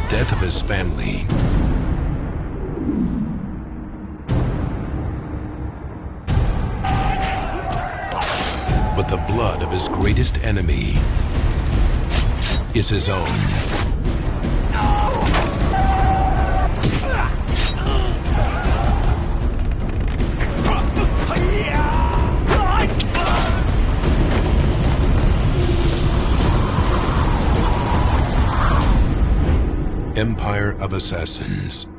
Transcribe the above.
death of his family. But the blood of his greatest enemy is his own. Empire of Assassins.